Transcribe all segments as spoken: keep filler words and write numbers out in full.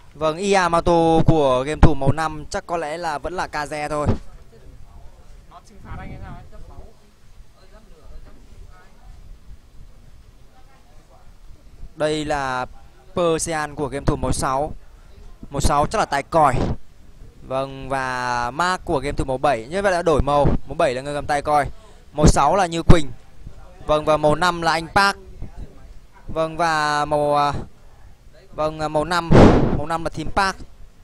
Vâng, Yamato của game thủ màu năm chắc có lẽ là vẫn là Kaze thôi. Đây là Persian của game thủ màu sáu. Màu sáu chắc là tài còi. Vâng, và Mark của game thủ màu bảy. Như vậy đã đổi màu. Màu bảy là người cầm tài còi. Màu sáu là Như Quỳnh. Vâng, và màu năm là anh Park. Vâng, và màu Vâng, màu năm Màu năm là Team Park.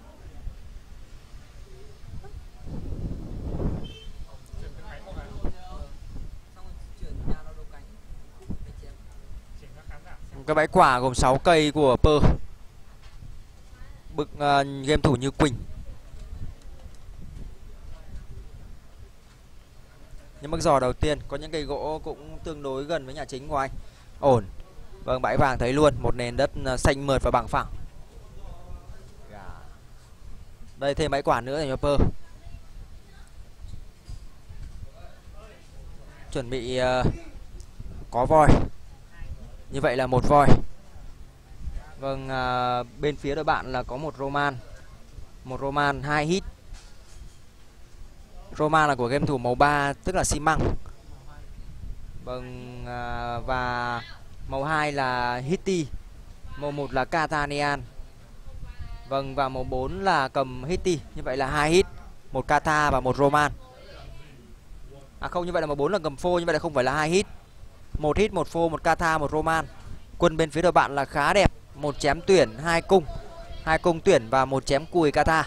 Cái bãi quả gồm sáu cây của Per. Bực uh, game thủ Như Quỳnh. Những bức giò đầu tiên có những cây gỗ cũng tương đối gần với nhà chính của anh. Ổn. Vâng, bãi vàng thấy luôn, một nền đất xanh mượt và bằng phẳng. Đây thêm bãi quả nữa dành cho Per. Chuẩn bị uh, có voi. Như vậy là một voi. Vâng, uh, bên phía đội bạn là có một Roman. Một Roman hai hit. Roman là của game thủ màu ba, tức là xi măng. Vâng, uh, và màu hai là Hitty. Màu một là Katanian. Vâng, và màu bốn là cầm Hitty. Như vậy là hai hit, một Kata và một Roman. À không, như vậy là màu bốn là cầm phô, như vậy là không phải là hai hit. Một hit, một phô, một Kata, một Roman. Quân bên phía đội bạn là khá đẹp, một chém tuyển, hai cung. Hai cung tuyển và một chém cùi Kata.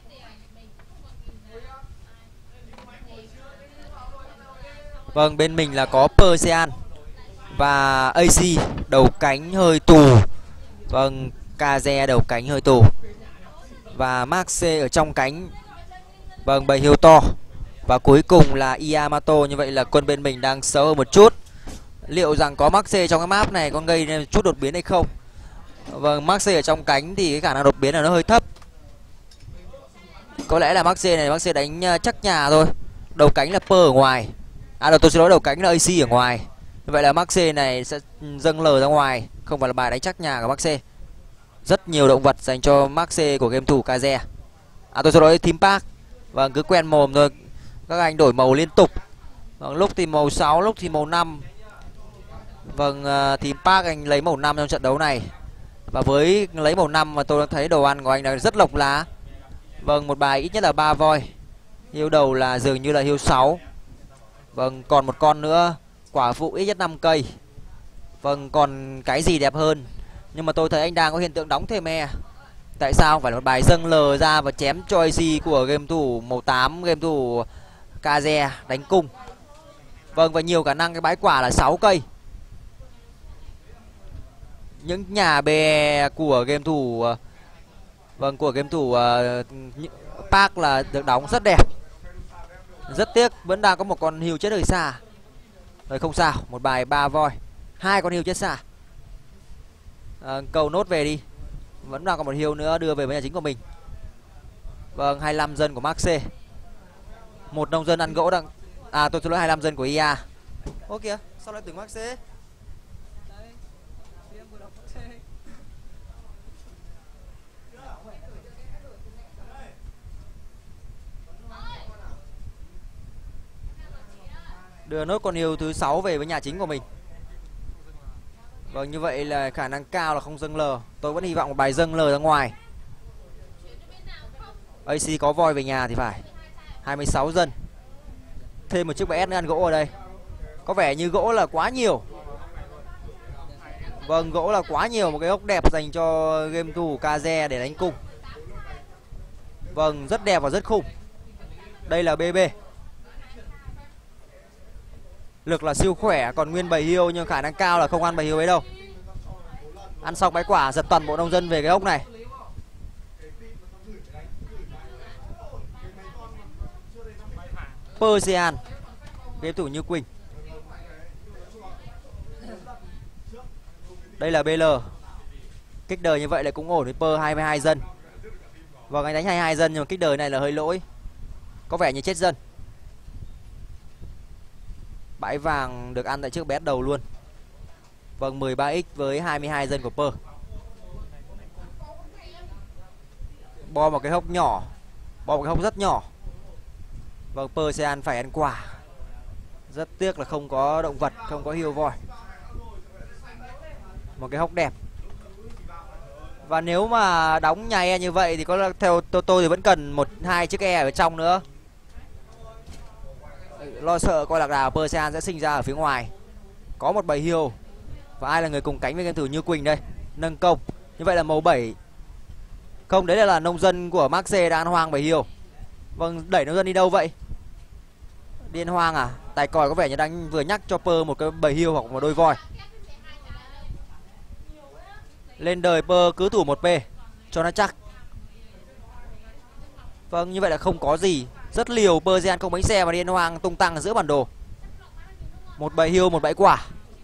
Vâng, bên mình là có Persian và a xê đầu cánh hơi tù. Vâng, Kaze đầu cánh hơi tù. Và Maxe ở trong cánh. Vâng, bầy hiêu to. Và cuối cùng là Yamato. Như vậy là quân bên mình đang xấu hơn một chút. Liệu rằng có Maxe trong cái map này có gây nên chút đột biến hay không? Vâng, Maxe ở trong cánh thì cái khả năng đột biến là nó hơi thấp. Có lẽ là Maxe này Maxe đánh chắc nhà thôi. Đầu cánh là Per ở ngoài. À, tôi xin lỗi, đầu cánh là a xê ở ngoài. Như vậy là Maxe này sẽ dâng lờ ra ngoài, không phải là bài đánh chắc nhà của Maxe. Rất nhiều động vật dành cho Maxe của game thủ Kaze. À, tôi xin lỗi, Team Park. Vâng, cứ quen mồm thôi. Các anh đổi màu liên tục. Vâng, lúc thì màu sáu, lúc thì màu năm. Vâng, uh, Team Park anh lấy màu năm trong trận đấu này. Và với lấy màu năm mà tôi đã thấy đồ ăn của anh là rất lộc lá. Vâng, một bài ít nhất là ba voi. Hiêu đầu là dường như là hiêu sáu. Vâng, còn một con nữa. Quả phụ ít nhất năm cây. Vâng, còn cái gì đẹp hơn? Nhưng mà tôi thấy anh đang có hiện tượng đóng thêm e. Tại sao không phải là một bài dâng lờ ra và chém cho a xê của game thủ màu tám, game thủ Kaze đánh cung. Vâng, và nhiều khả năng cái bãi quả là sáu cây. Những nhà bè của game thủ Vâng, của game thủ uh, Park là được đóng rất đẹp. Rất tiếc vẫn đang có một con hiêu chết hơi xa. Rồi không sao, một bài ba voi, hai con hiêu chết xa. À, cầu nốt về đi. Vẫn đang còn một hiêu nữa đưa về với nhà chính của mình. Vâng, hai mươi lăm dân của Maxe. Một nông dân ăn gỗ đang. À, tôi xin lỗi, hai mươi lăm dân của i a. Ô kìa, sao lại tưởng Maxe? Đưa nốt con hiêu thứ sáu về với nhà chính của mình. Vâng, như vậy là khả năng cao là không dâng lờ. Tôi vẫn hy vọng một bài dâng lờ ra ngoài. a xê có voi về nhà thì phải. Hai mươi sáu dân. Thêm một chiếc bãi ét nữa ăn gỗ ở đây. Có vẻ như gỗ là quá nhiều. Vâng, gỗ là quá nhiều. Một cái ốc đẹp dành cho game thủ Kaze để đánh cung. Vâng, rất đẹp và rất khủng. Đây là bê bê. Lực là siêu khỏe, còn nguyên bầy hiêu nhưng khả năng cao là không ăn bầy hiêu ấy đâu. Ăn xong bãi quả giật toàn bộ nông dân về cái ốc này. Persian, game thủ Như Quỳnh. Đây là bê lờ. Kích đời như vậy là cũng ổn với Per, hai mươi hai dân. Vâng, anh đánh hai mươi hai dân nhưng mà kích đời này là hơi lỗi. Có vẻ như chết dân. Bãi vàng được ăn tại trước bé đầu luôn. Vâng, mười ba x với hai mươi hai dân của Per. Bo một cái hốc nhỏ, bo một cái hốc rất nhỏ. Vâng, Persean phải ăn quả. Rất tiếc là không có động vật, không có hiêu voi. Một cái hốc đẹp. Và nếu mà đóng nhà e như vậy thì có theo tôi, tôi thì vẫn cần một hai chiếc e ở trong nữa. Lo sợ coi lạc đà Persean sẽ sinh ra ở phía ngoài. Có một bầy hiêu. Và ai là người cùng cánh với game thủ Như Quỳnh đây? Nâng công. Như vậy là màu bảy. Không, đấy là, là nông dân của Maxe đang hoang bầy hiêu. Vâng, đẩy nông dân đi đâu vậy? Điên hoang à? Tài còi có vẻ như đang vừa nhắc cho Pơ một cái bầy hiêu hoặc một đôi voi. Lên đời Pơ cứ thủ một P cho nó chắc. Vâng, như vậy là không có gì. Rất liều, Persean không bánh xe và điên hoang tung tăng ở giữa bản đồ. Một bầy hiêu, một bãi quả.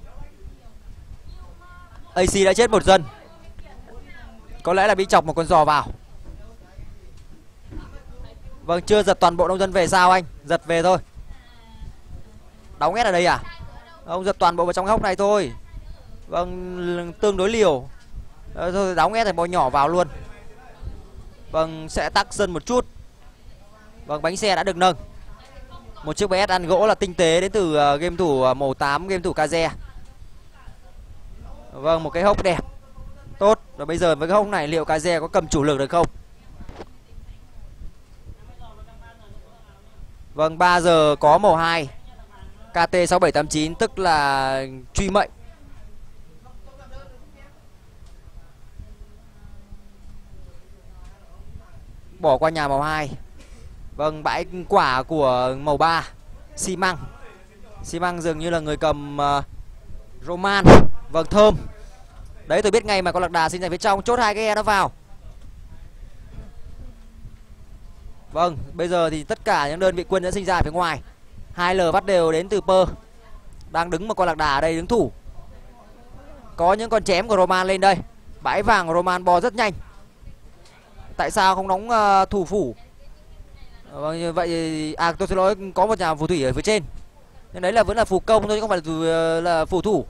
a xê đã chết một dân. Có lẽ là bị chọc một con giò vào. Vâng, chưa giật toàn bộ nông dân về sao anh? Giật về thôi. Đóng ghét ở đây à? Ông giật toàn bộ vào trong hốc này thôi. Vâng, tương đối liều. Ờ, thôi đóng ghét thì bò nhỏ vào luôn. Vâng, sẽ tắc sân một chút. Vâng, bánh xe đã được nâng. Một chiếc bê ét ăn gỗ là tinh tế đến từ uh, game thủ uh, màu tám, game thủ Kaze. Vâng, một cái hốc đẹp. Tốt. Và bây giờ với cái hốc này liệu Kaze có cầm chủ lực được không? Vâng, ba giờ có màu hai. ca tê sáu bảy tám chín tức là truy mệnh. Bỏ qua nhà màu hai. Vâng, bãi quả của màu ba. Xi măng. Xi măng dường như là người cầm uh, Roman. Vâng, thơm. Đấy, tôi biết ngay mà con lạc đà sinh ra phía trong. Chốt hai cái e nó vào. Vâng, bây giờ thì tất cả những đơn vị quân đã sinh ra phía ngoài. Hai L bắt đều đến từ Pơ. Đang đứng một con lạc đà ở đây đứng thủ. Có những con chém của Roman lên đây. Bãi vàng của Roman bò rất nhanh. Tại sao không đóng uh, thủ phủ? Vâng, như vậy à, tôi xin lỗi, có một nhà phù thủy ở phía trên. Nhưng đấy là vẫn là phù công thôi chứ không phải là, là phù thủ.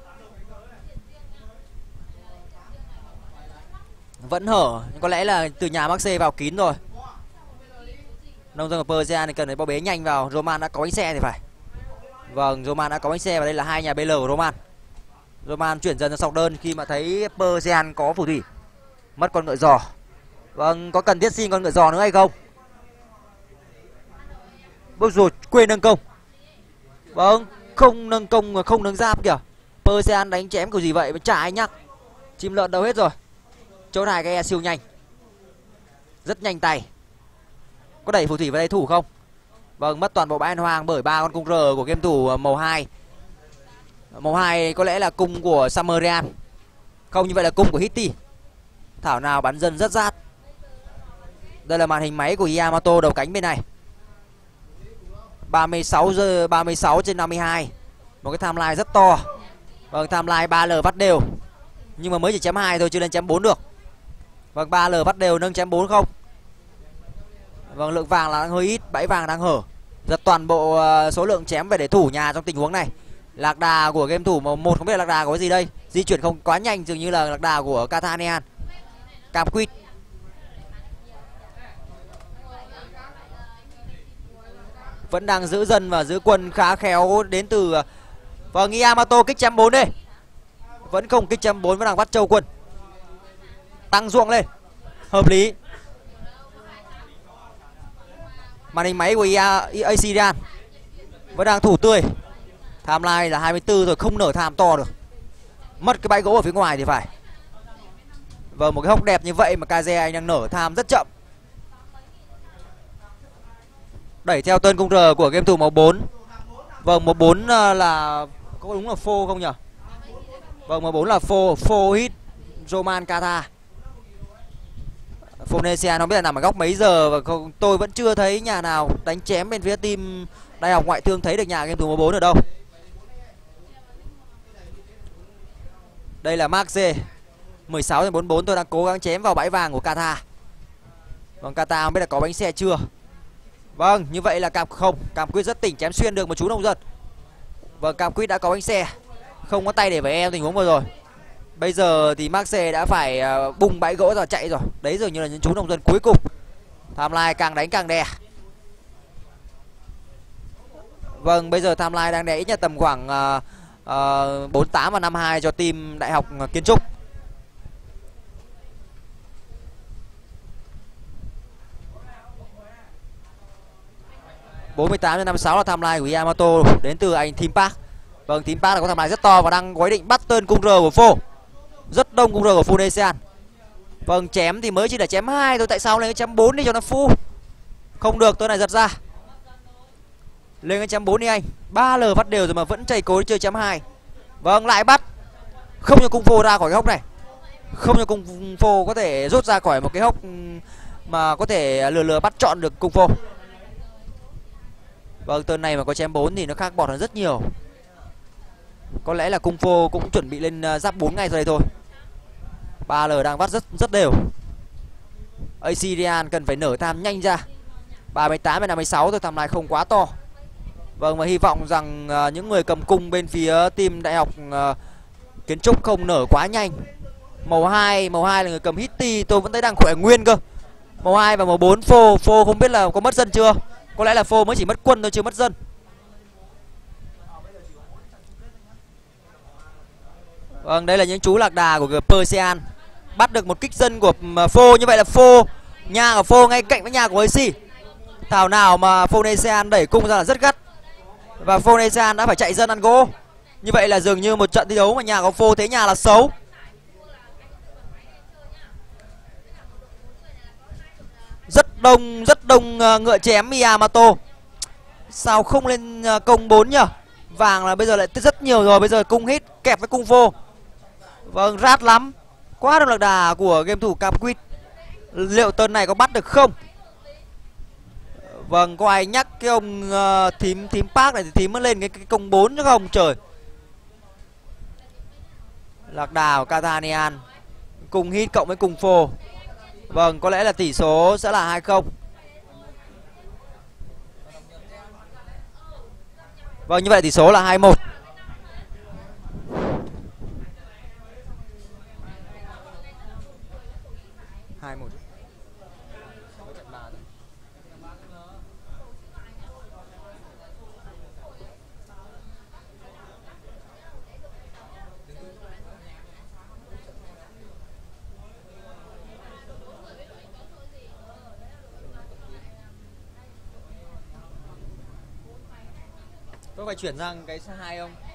Vẫn hở, nhưng có lẽ là từ nhà Maxe vào kín rồi. Nông dân của Persean thì cần phải bao bế nhanh vào. Roman đã có bánh xe thì phải. Vâng, Roman đã có bánh xe và đây là hai nhà bê lờ của Roman. Roman chuyển dần ra sọc đơn khi mà thấy Persean có phù thủy. Mất con ngựa giò. Vâng, có cần thiết xin con ngựa giò nữa hay không? Bước rồi, quên nâng công. Vâng, không nâng công, không nâng giáp kìa. Persean đánh chém kiểu gì vậy mà chả ai nhắc. Chim lợn đâu hết rồi. Chỗ này cái e siêu nhanh. Rất nhanh tay. Có đẩy phù thủy vào đây thủ không? Vâng, mất toàn bộ bãi hoang bởi ba con cung R của game thủ màu hai. Màu hai có lẽ là cung của Sumerian. Không, như vậy là cung của Hitti. Thảo nào bắn dân rất rát. Đây là màn hình máy của Yamato đầu cánh bên này. ba mươi sáu giờ ba mươi sáu trên năm mươi hai. Một cái timeline rất to. Vâng, timeline ba L bắt đều. Nhưng mà mới chỉ chém hai thôi, chưa lên chém bốn được. Vâng, ba L bắt đều nâng chém bốn không? Vâng, lượng vàng là đang hơi ít, bẫy vàng đang hở. Giật toàn bộ uh, số lượng chém về để thủ nhà trong tình huống này. Lạc đà của game thủ màu một không biết là lạc đà có cái gì đây. Di chuyển không quá nhanh, dường như là lạc đà của Catanian. Cam quýt. Vẫn đang giữ dân và giữ quân khá khéo đến từ. Vâng, Yamato kích chém bốn đi. Vẫn không kích chém bốn, vẫn đang bắt châu quân. Tăng ruộng lên. Hợp lý. Màn hình máy của Assyrian vẫn đang thủ tươi. Timeline là hai mươi tư rồi, không nở tham to được. Mất cái bãi gỗ ở phía ngoài thì phải. Vâng, một cái hốc đẹp như vậy mà Kaze anh đang nở tham rất chậm. Đẩy theo tên cung R của game thủ màu bốn. Vâng, màu bốn là có đúng là phô không nhỉ? Vâng, màu bốn là phô, phô hit Roman Kata. Phonesia không biết là nằm ở góc mấy giờ. Và không, tôi vẫn chưa thấy nhà nào đánh chém bên phía team Đại học Ngoại thương thấy được nhà game thủ màu bốn ở đâu. Đây là Maxe. mười sáu trên bốn mươi bốn tôi đang cố gắng chém vào bãi vàng của Kata. Vâng, Kata không biết là có bánh xe chưa. Vâng, như vậy là Cam không, Cam Quyết rất tỉnh chém xuyên được một chú nông dân. Vâng, Cam Quyết đã có bánh xe, không có tay để với em tình huống vừa rồi. Bây giờ thì Maxe đã phải uh, bung bãi gỗ rồi chạy rồi. Đấy dường như là những chú nông dân cuối cùng. Tham Lai càng đánh càng đè. Vâng, bây giờ Tham Lai đang đè ít nhất tầm khoảng uh, uh, bốn tám và năm hai cho team Đại học Kiến Trúc. bốn mươi tám cho năm mươi sáu là Tham Lai của Yamato đến từ anh Team Park. Vâng, Team Park là có Tham Lai rất to và đang có ý định bắt tên cung R của Phô. Rất đông cung R của Full Asian. Vâng, chém thì mới chỉ là chém hai thôi, tại sao lên cái chém bốn đi cho nó full. Không được, tôi này giật ra. Lên cái chém bốn đi anh. ba L phát đều rồi mà vẫn chảy cối chơi chém hai. Vâng, lại bắt. Không cho cung Phô ra khỏi cái hốc này. Không cho cung Phô có thể rút ra khỏi một cái hốc mà có thể lừa lừa bắt chọn được cung Phô. Vâng, tên này mà có chém bốn thì nó khác bọt hơn rất nhiều. Có lẽ là cung Phô cũng chuẩn bị lên giáp bốn ngay sau đây thôi. ba L đang bắt rất rất đều. Asirian cần phải nở tham nhanh ra. ba mươi tám và năm mươi sáu thôi, tham lai không quá to. Vâng, và hy vọng rằng uh, những người cầm cung bên phía team Đại học uh, Kiến Trúc không nở quá nhanh. Màu hai, màu hai là người cầm Hitty, tôi vẫn thấy đang khỏe nguyên cơ. Màu hai và màu bốn Phô, Phô không biết là có mất dân chưa. Có lẽ là Phô mới chỉ mất quân thôi, chưa mất dân. Vâng, đây là những chú lạc đà của Persian. Bắt được một kích dân của Phô. Như vậy là Phô, nhà của Phô ngay cạnh với nhà của a xê. Thảo nào mà Phonesian đẩy cung ra là rất gắt. Và Phonesian đã phải chạy dân ăn gỗ. Như vậy là dường như một trận thi đấu mà nhà của Phô thấy nhà là xấu. Rất đông, rất đông uh, ngựa chém Yamato. Sao không lên uh, công bốn nhỉ? Vàng là bây giờ lại rất nhiều rồi. Bây giờ cung hit kẹp với cung Phô. Vâng, rát lắm. Quá đông lạc đà của game thủ Capquid. Liệu tên này có bắt được không? Vâng, có ai nhắc cái ông uh, thím thím Park này thì thím mới lên cái, cái công bốn chứ không? Trời. Lạc đà của Kathanian. Cùng hit cộng với cùng Phô. Vâng, có lẽ là tỷ số sẽ là hai không. Vâng, như vậy tỷ số là hai một. hai một. Tôi phải chuyển sang cái số hai không?